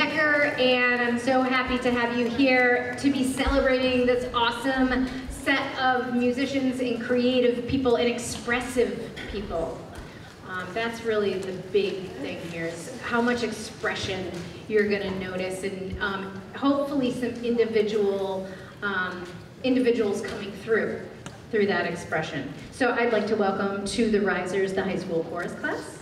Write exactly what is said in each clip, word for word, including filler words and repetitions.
Becker, and I'm so happy to have you here to be celebrating this awesome set of musicians and creative people and expressive people. Um, that's really the big thing here, is how much expression you're going to notice, and um, hopefully some individual um, individuals coming through through that expression. So I'd like to welcome to the risers the high school chorus class.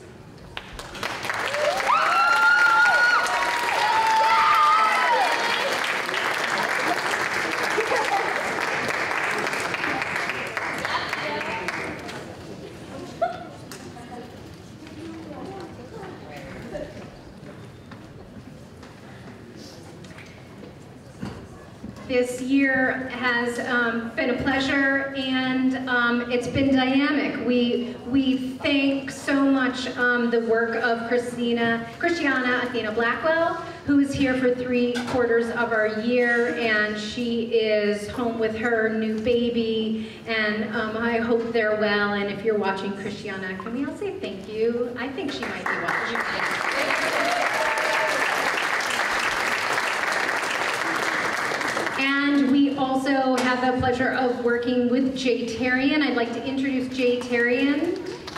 This year has um, been a pleasure, and um, it's been dynamic. We we thank so much um, the work of Christina, Christiana Athena Blackwell, who is here for three quarters of our year, and she is home with her new baby, and um, I hope they're well. And if you're watching, Christiana, can we all say thank you? I think she might be watching. And we also have the pleasure of working with Jay Tarian. I'd like to introduce Jay Tarian.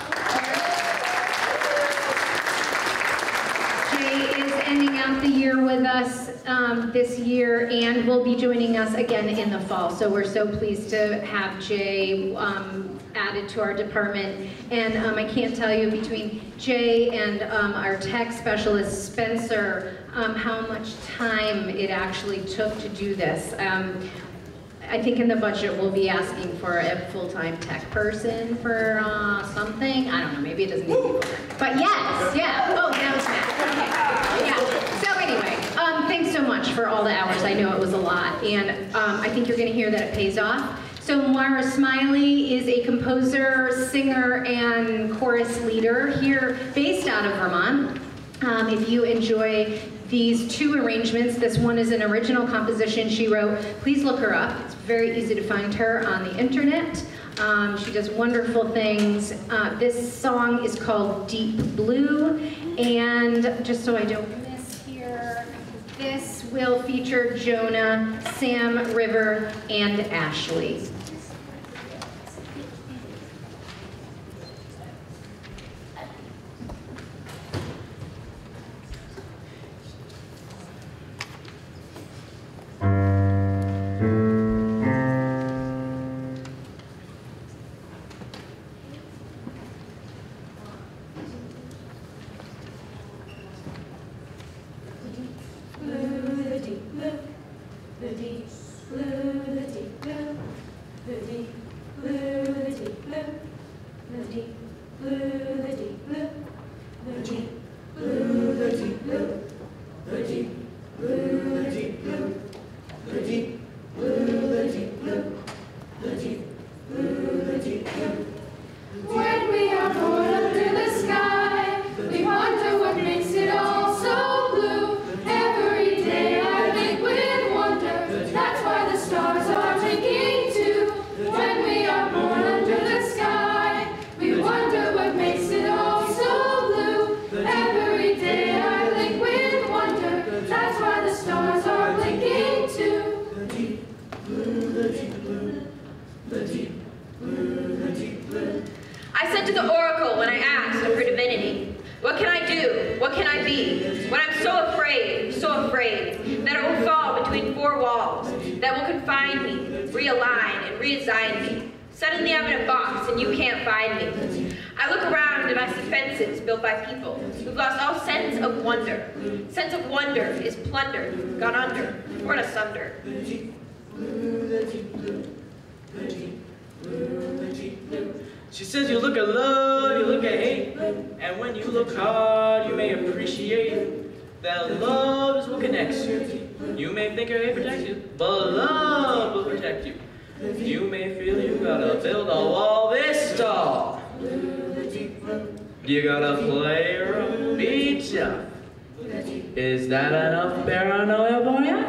Jay is ending out the year with us um, this year and will be joining us again in the fall. So we're so pleased to have Jay um, added to our department. And um, I can't tell you, between Jay and um, our tech specialist, Spencer, Um, how much time it actually took to do this. Um, I think in the budget we'll be asking for a full-time tech person for uh, something. I don't know, maybe it doesn't need to be full-time. But yes, yeah, oh, that was Matt. Okay. Yeah. So anyway, um, thanks so much for all the hours. I know it was a lot, and um, I think you're gonna hear that it pays off. So Moira Smiley is a composer, singer, and chorus leader here based out of Vermont. Um, if you enjoy these two arrangements, this one is an original composition she wrote. Please look her up. It's very easy to find her on the internet. Um, she does wonderful things. Uh, this song is called Deep Blue, and just so I don't miss here, this will feature Jonah, Sam River, and Ashley. She says you look at love, you look at hate, and when you look hard, you may appreciate that love is what connects you. You may think your hate protects you, but love will protect you. You may feel you gotta build a wall this tall. You gotta play or beat ya. Is that enough paranoia for ya?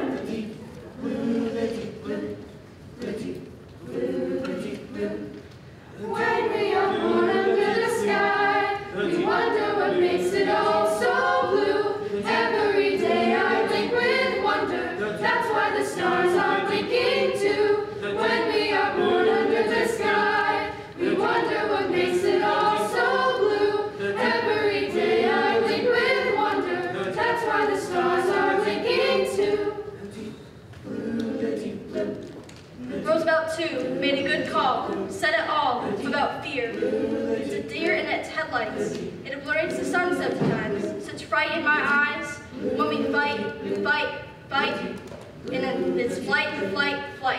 When we are born under the sky, we wonder what makes it all so blue. Every day I made a good call, said it all without fear. It's a deer in its headlights. It obliterates the sun sometimes. Such fright in my eyes when we fight, fight, fight. And it's flight, flight, flight.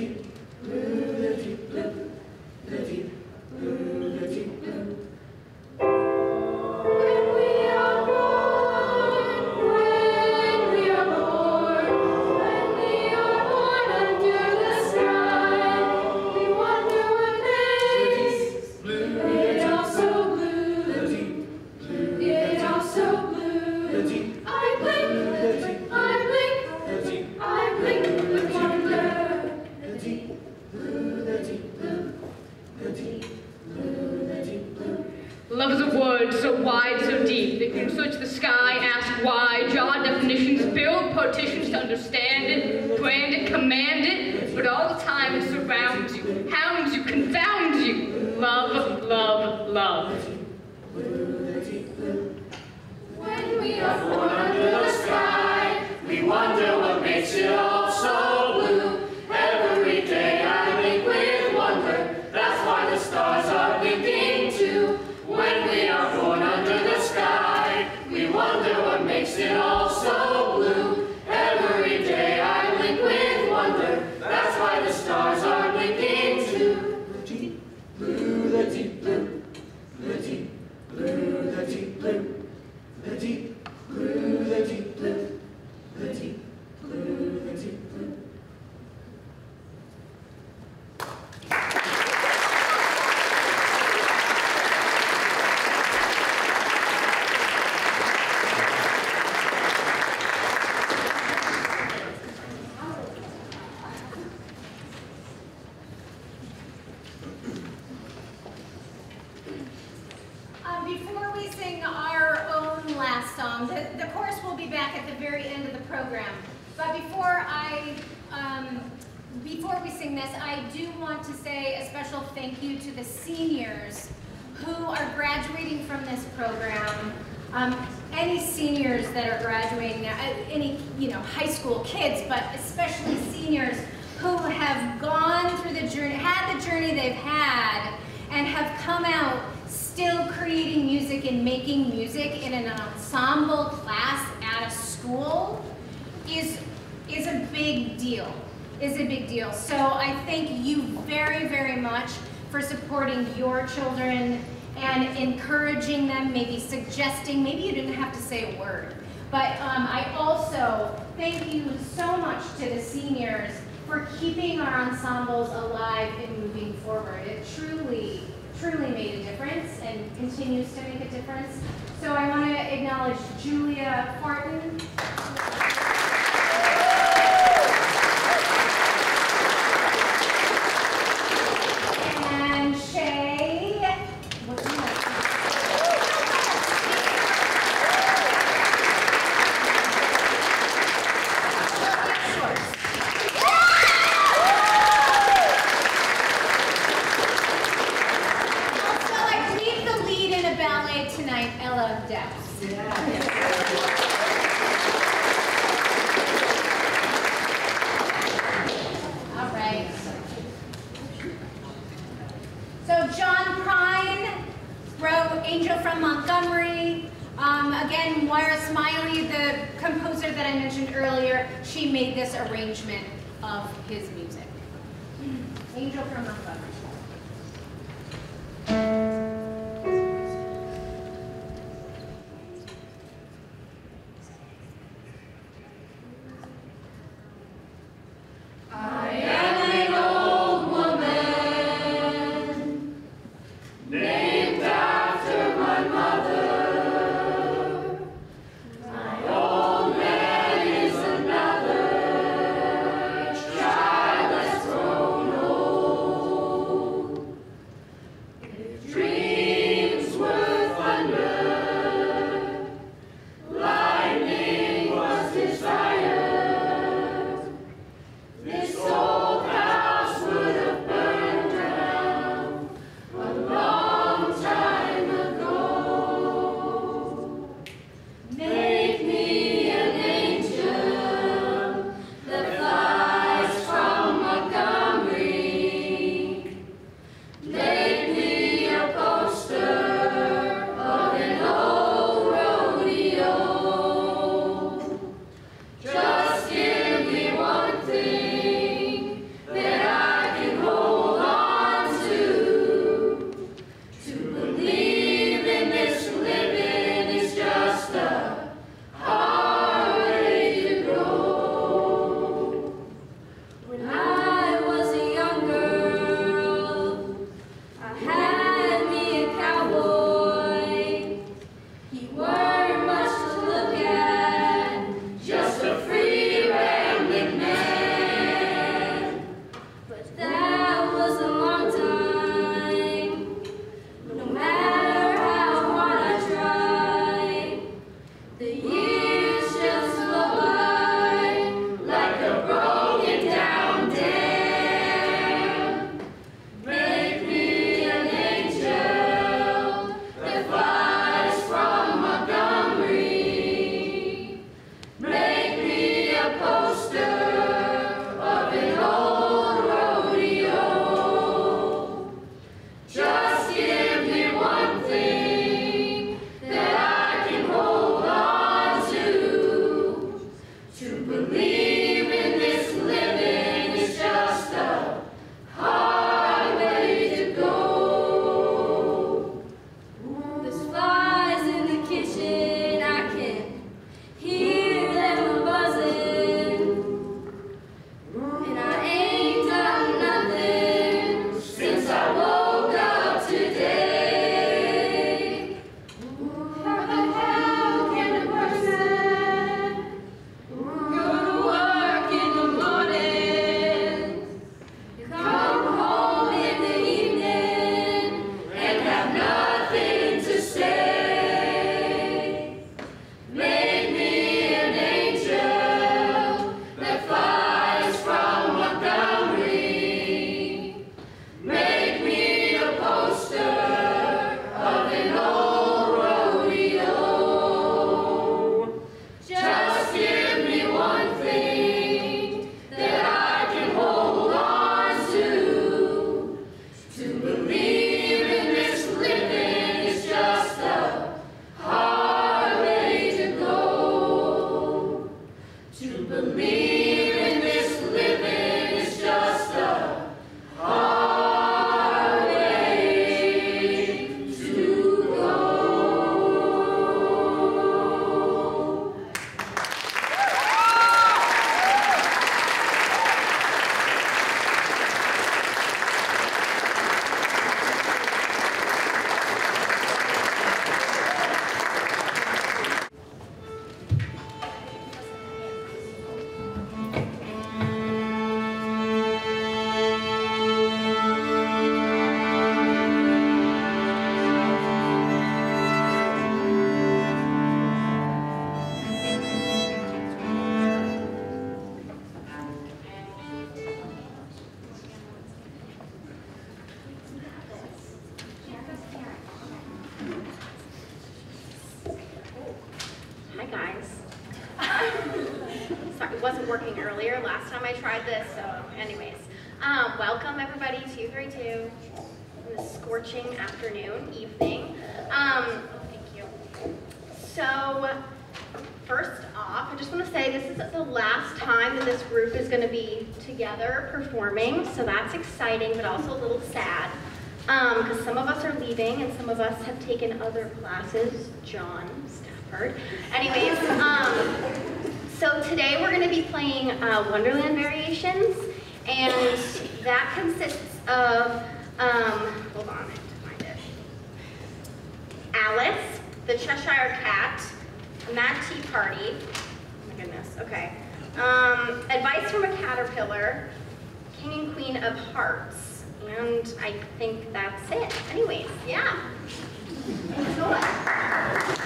Love is a word so wide, so deep, that you can search the sky, ask why, draw definitions, build partitions to understand it, brand it, command it, but all the time it surrounds you, hounds you, confounds you. Love, love, love. When we are born under the sky, we wonder what makes it all so blue. Every day I think with wonder, that's why the stars are blinking too. When we are born under the sky, we wonder what makes it all so blue. Every day I blink with wonder, that's why the stars are blinking too. Blue, the deep blue, the deep blue, the deep blue, the deep blue, the deep blue, the deep blue, the deep blue. Thank you to the seniors who are graduating from this program. Um, any seniors that are graduating now, any you know high school kids, but especially seniors who have gone through the journey, had the journey they've had, and have come out still creating music and making music in an ensemble class at a school is is a big deal. Is a big deal. So I thank you very, very much for supporting your children and encouraging them, maybe suggesting, maybe you didn't have to say a word. But um, I also thank you so much to the seniors for keeping our ensembles alive and moving forward. It truly, truly made a difference and continues to make a difference. So I want to acknowledge Julia Farton. She made this arrangement of his music. Angel from Montgomery. That flies from Montgomery. wasn't working earlier last time I tried this, so anyways. Um, welcome everybody to two thirty-two on this scorching afternoon, evening. Um, thank you. So, first off, I just want to say this is the last time that this group is going to be together performing, so that's exciting, but also a little sad, because um, some of us are leaving and some of us have taken other classes. John Stafford. Anyways, um, so today we're going to be playing uh, Wonderland Variations, and that consists of, um, hold on, I have to find it. Alice, the Cheshire Cat, a Mad Tea Party, oh my goodness, okay. Um, Advice from a Caterpillar, King and Queen of Hearts, and I think that's it. Anyways, yeah. Enjoy.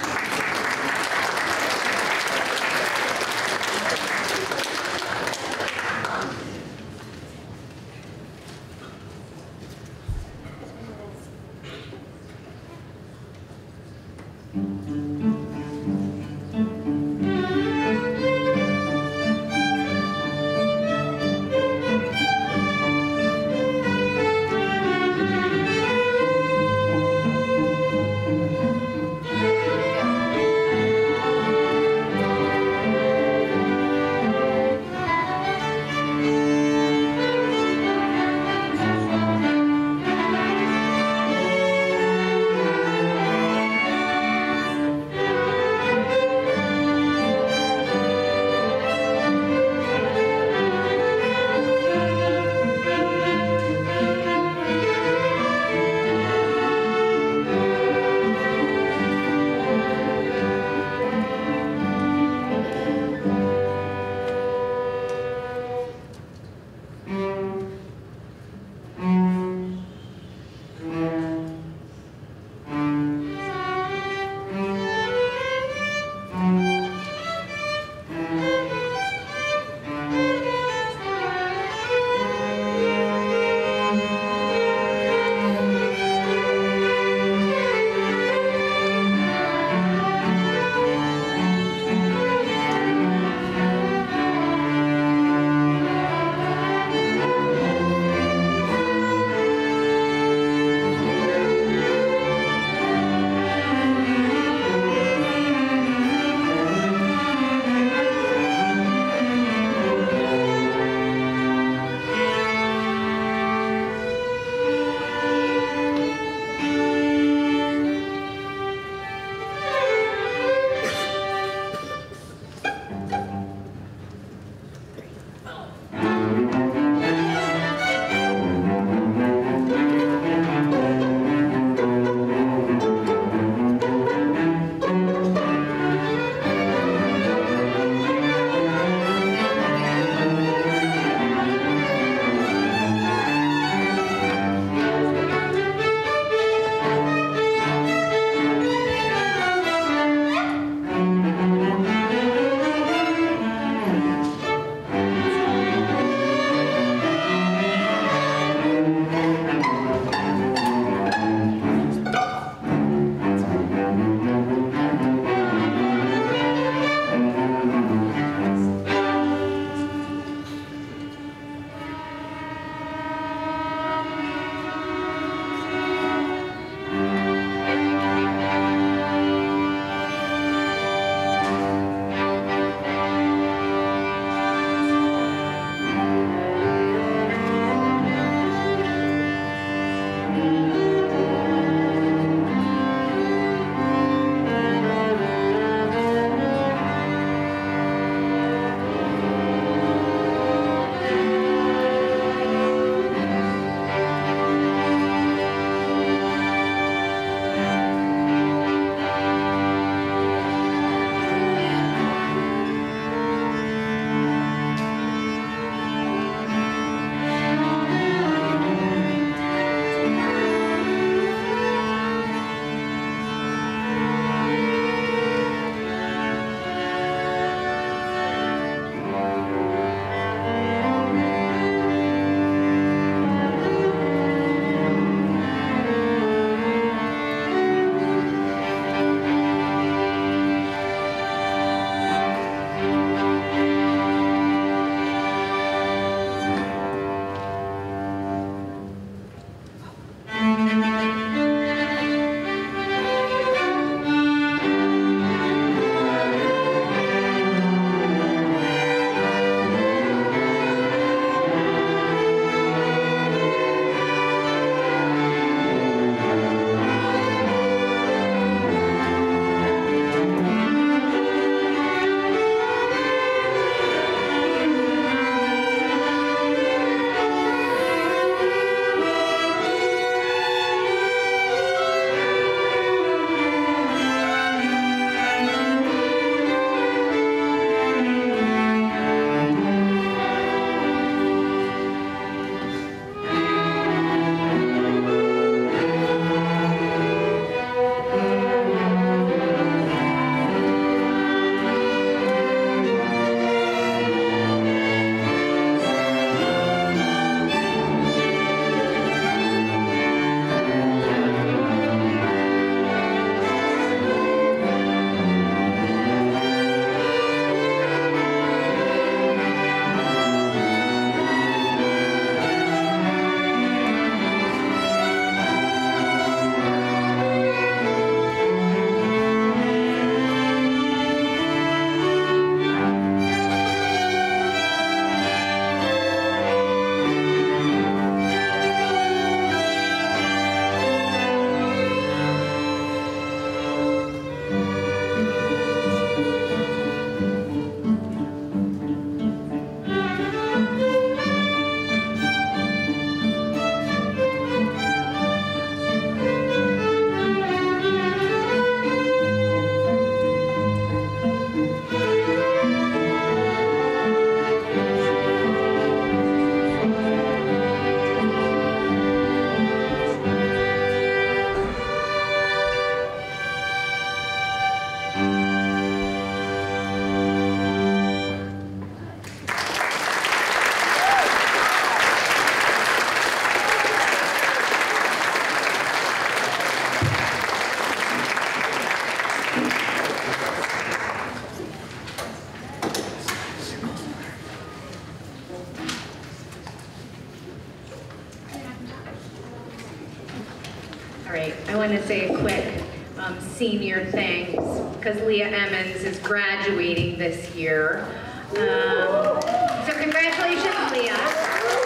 want to say a quick um, senior thanks because Leah Emmons is graduating this year. Um, so congratulations, Leah.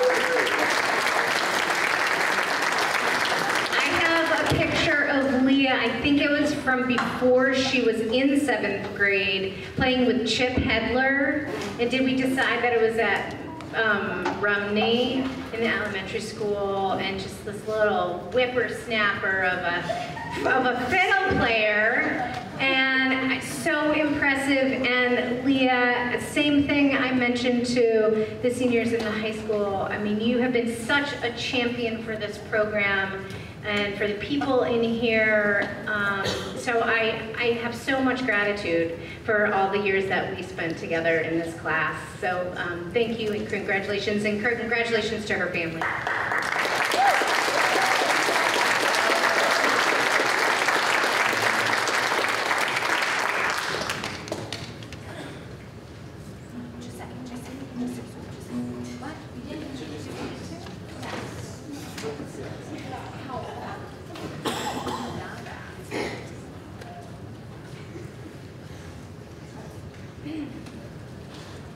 A picture of Leah, I think it was from before she was in seventh grade, playing with Chip Hedler. And did we decide that it was at um, Rumney in the elementary school? And just this little whippersnapper of a, of a fiddle player. And so impressive. And Leah, same thing I mentioned to the seniors in the high school. I mean, you have been such a champion for this program and for the people in here. Um, so I, I have so much gratitude for all the years that we spent together in this class. So um, thank you and congratulations, and congratulations to her family.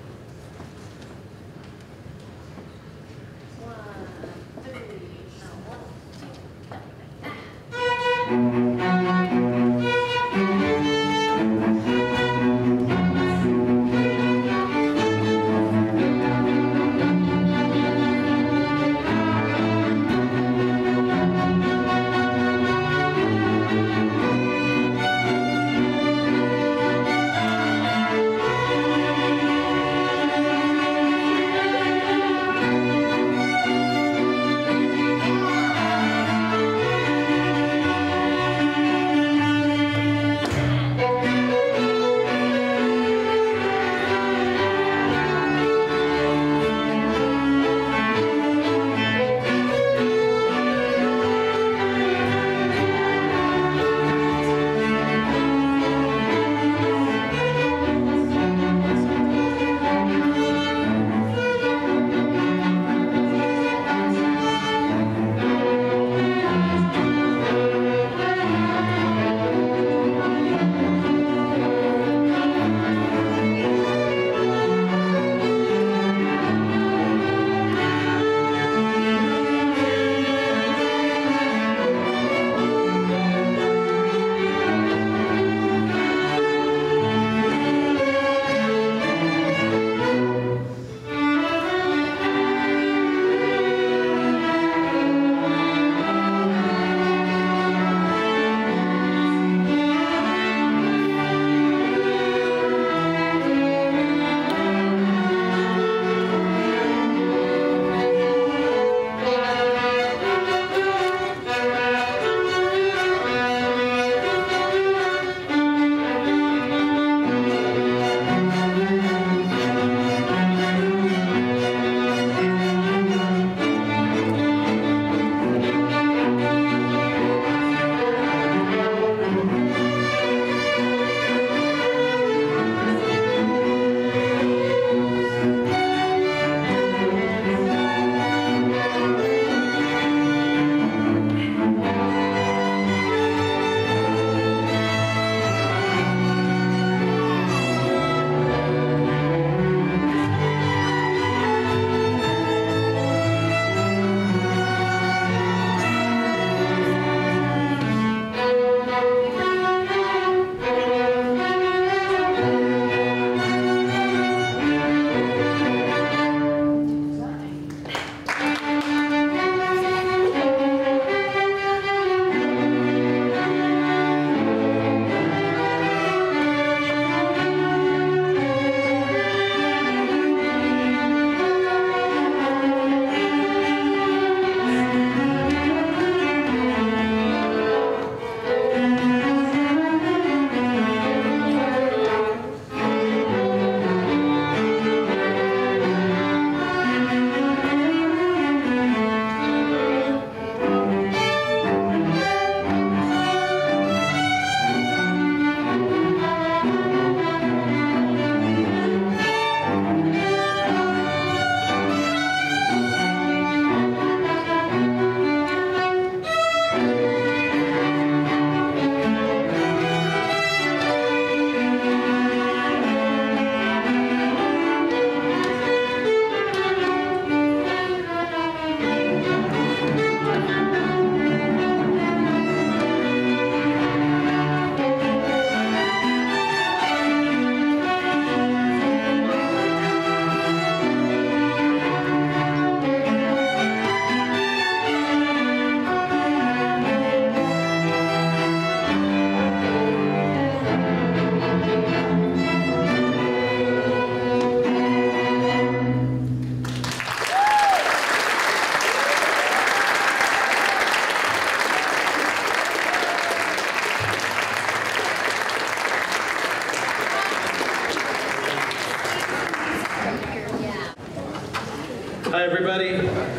One, three, no, one.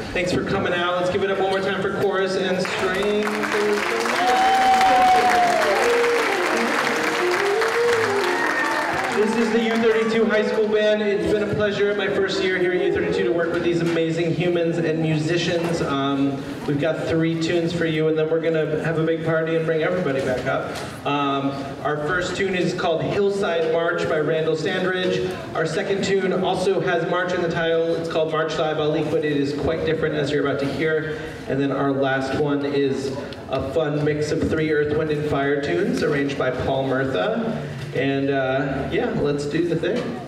Thanks for coming out. Let's give it up one more time for chorus and strings. This is the U thirty-two High School Band. It's been a pleasure my first year here at U thirty-two to work with these amazing humans and musicians. Um, we've got three tunes for you, and then we're gonna have a big party and bring everybody back up. Um, our first tune is called Hillside March by Randall Sandridge. Our second tune also has March in the title. It's called March Live Balik, but it is quite different as you're about to hear. And then our last one is a fun mix of three Earth, Wind, and Fire tunes arranged by Paul Murtha. And uh, yeah, let's do the thing.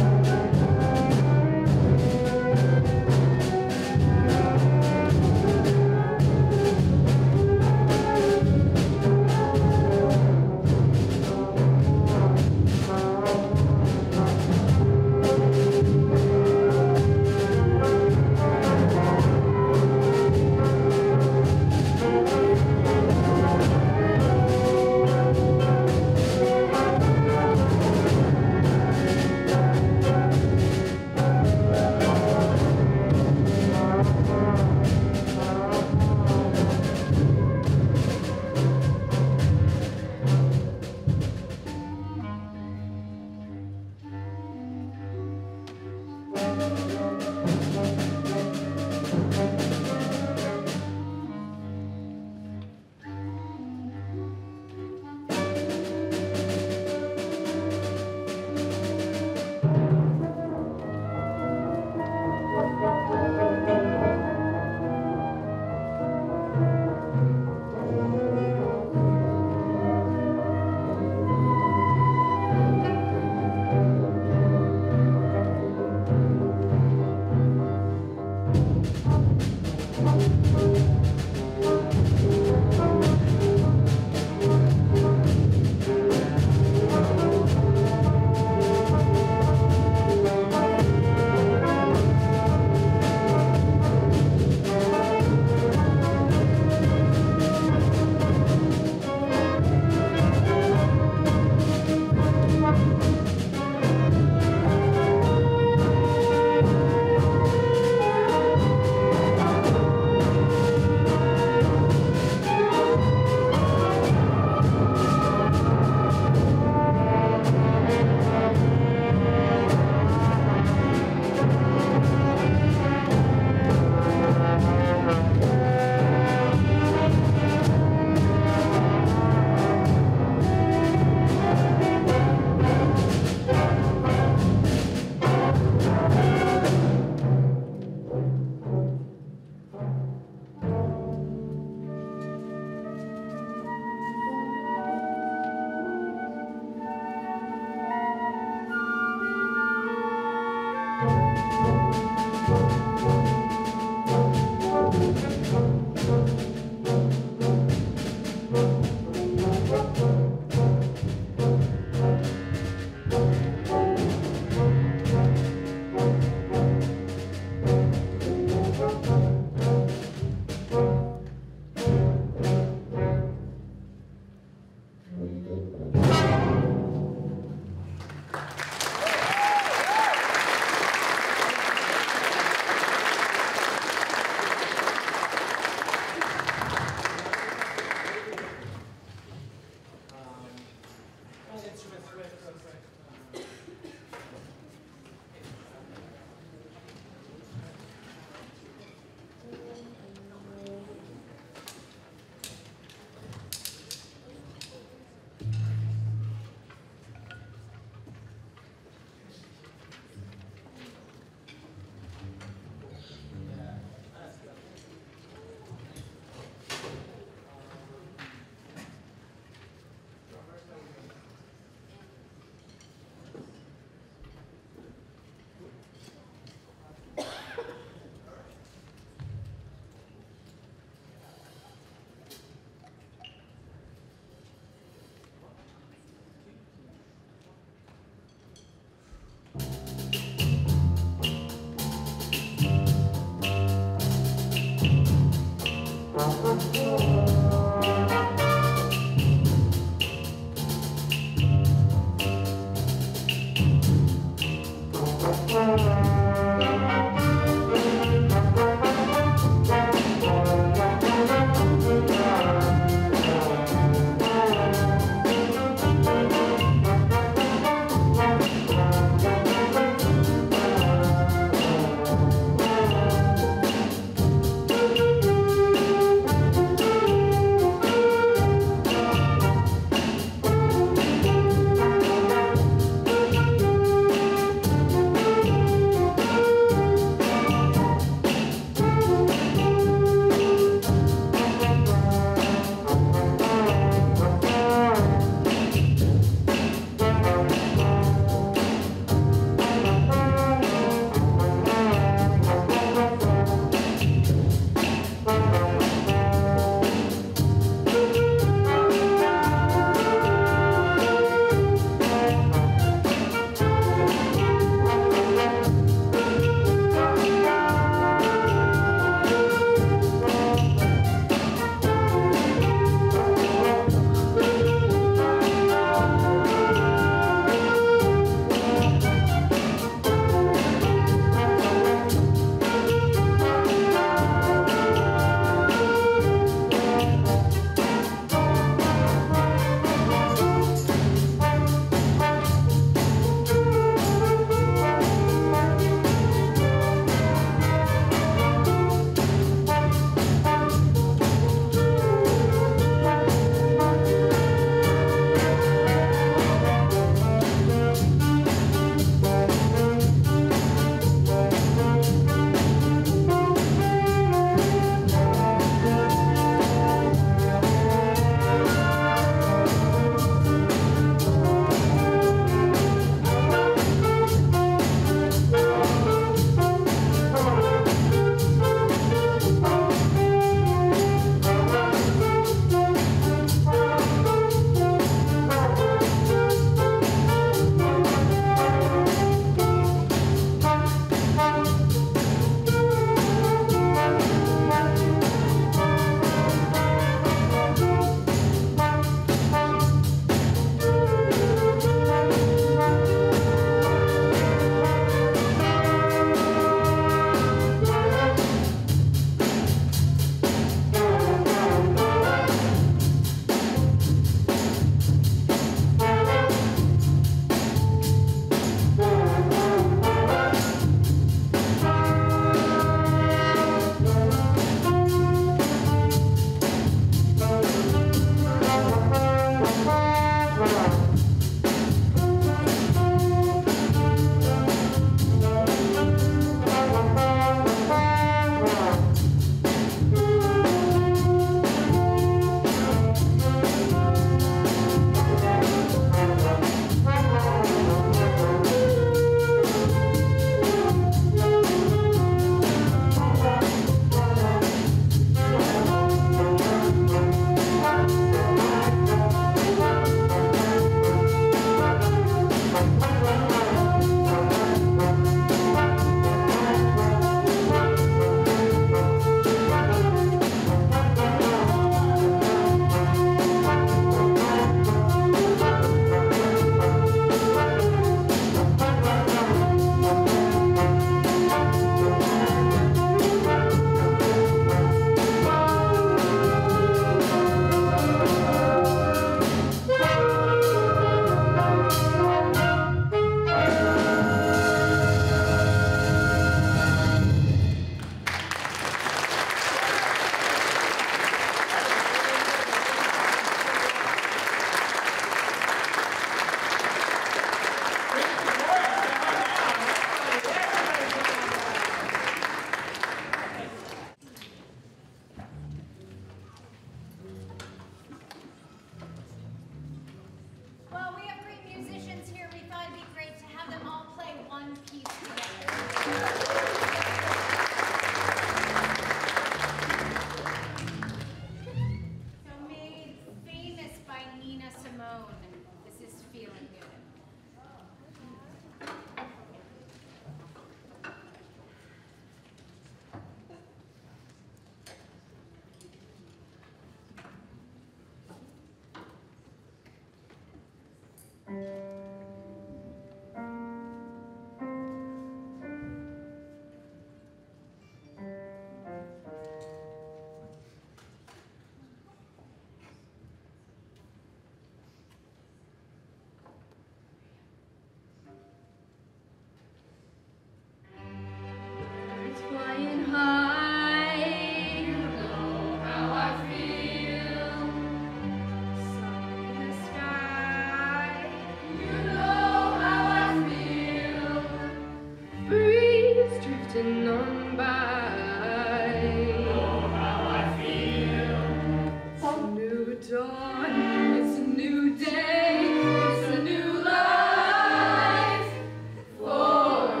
drifting on by. Oh, how I feel. It's a new dawn, it's a new day, it's a new life for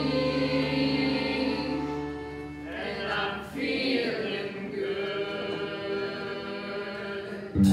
me. And I'm feeling good.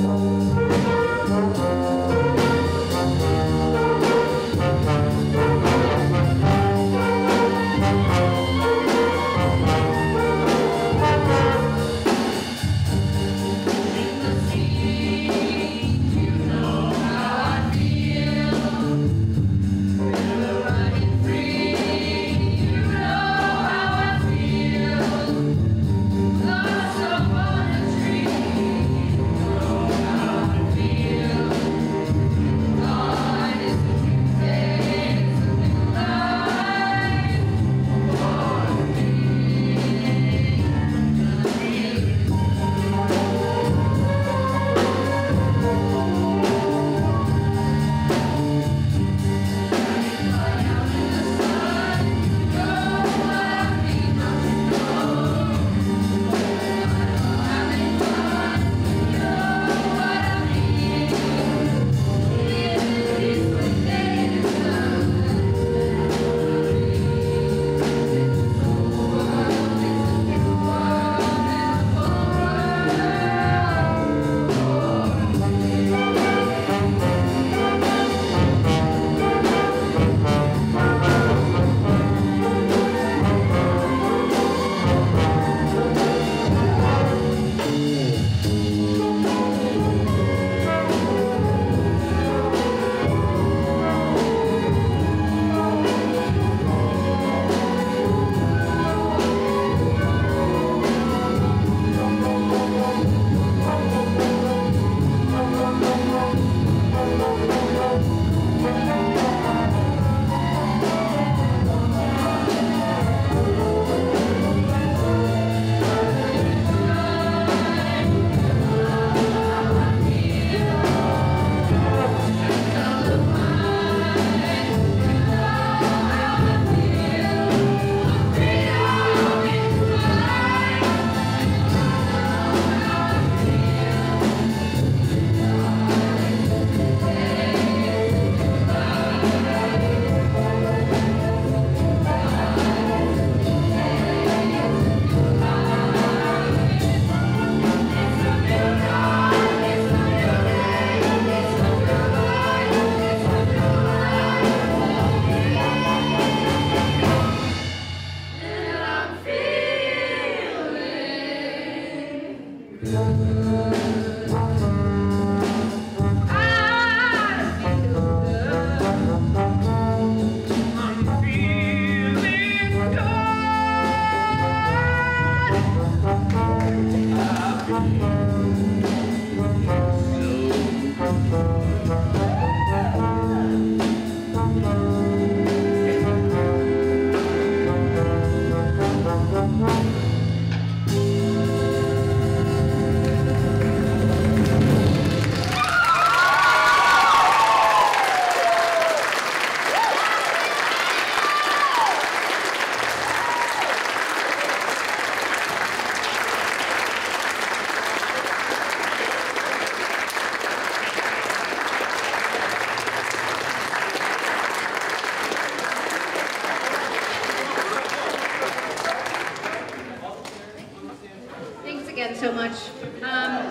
So much. Um,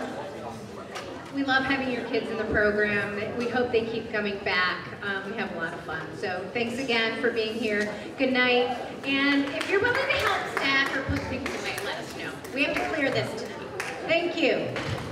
we love having your kids in the program. We hope they keep coming back. Um, we have a lot of fun. So thanks again for being here. Good night. And if you're willing to help staff or put things away, let us know. We have to clear this tonight. Thank you.